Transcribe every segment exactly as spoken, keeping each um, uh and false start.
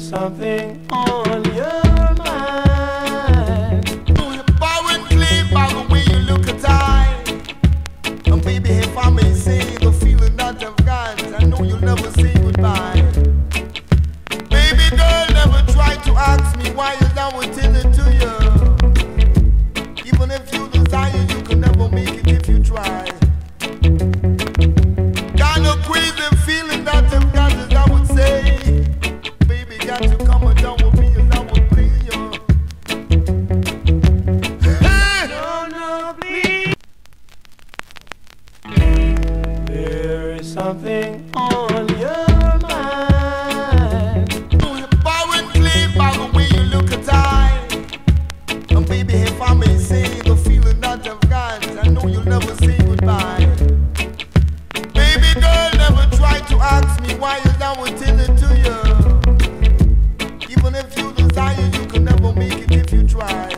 something on your mind. Borrowing Clive by the way you look at I. And baby, if I may say the feeling that I've got, I know you'll never say goodbye. Baby girl, never try to ask me why is I will tell it to you. Even if you desire, you can never make it if you try. Kind of crazy feeling that I've got is I would say, baby, got to come and down with me as I would play you. No, no, please. There is something on your mind. Borrowing Clive by the way you look at I. And baby, if I may say the feeling that I've got, I know you'll never say goodbye. Baby girl, never try to ask me why is I would tell it to you. Even if you desire, you can never make it if you try.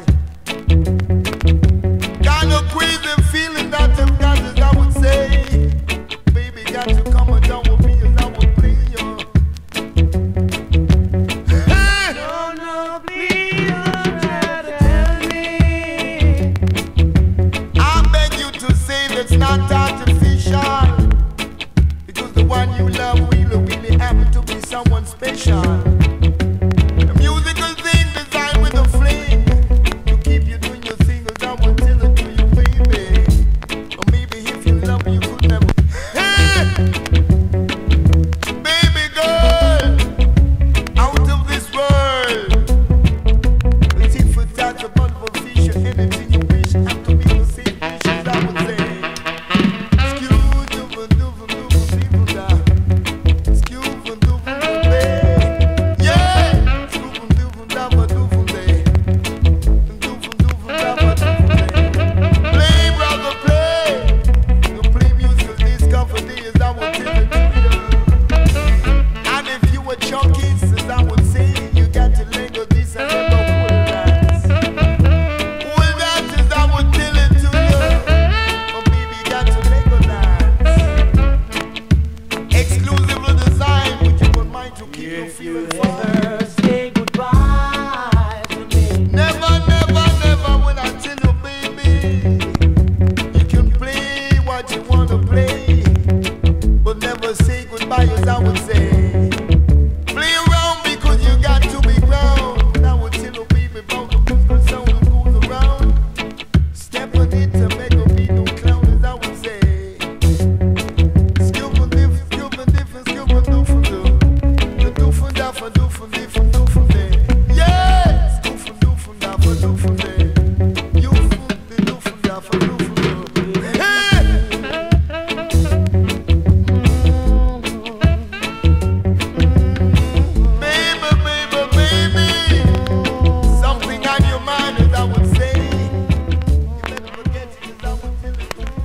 Kind of crazy feeling that I've got is I would say, baby, got to come and down with me as I would play you. No, no, please don't try to tell me. I beg you to say that's not artificial, because the one you love really, really happen to be someone special. The musical thing designed with a flame to keep you doing your thing, as I will tell it to you, baby. Or maybe if you love me, you could never. Hey! Baby girl, out of this world. But if it's that's a bundle of fish or anything you wish, have to be the same fish as I would say. If you ever say goodbye to me, never, never, never will I tell you, baby. You can play what you wanna play, but never say goodbye as I would say. Play around because you got to be ground. And I would tell you, baby, about the musical sound that goes around. Step on it to make a be no clown as I would say. Skill for different, skill for different, skill for different. Do from that for do from there from do from there. Yes, do from do from that for do from there. You from the do from that for do from there. Hey! Baby, baby, baby, something on your mind as I would say. You better forget it as I would tell it to you.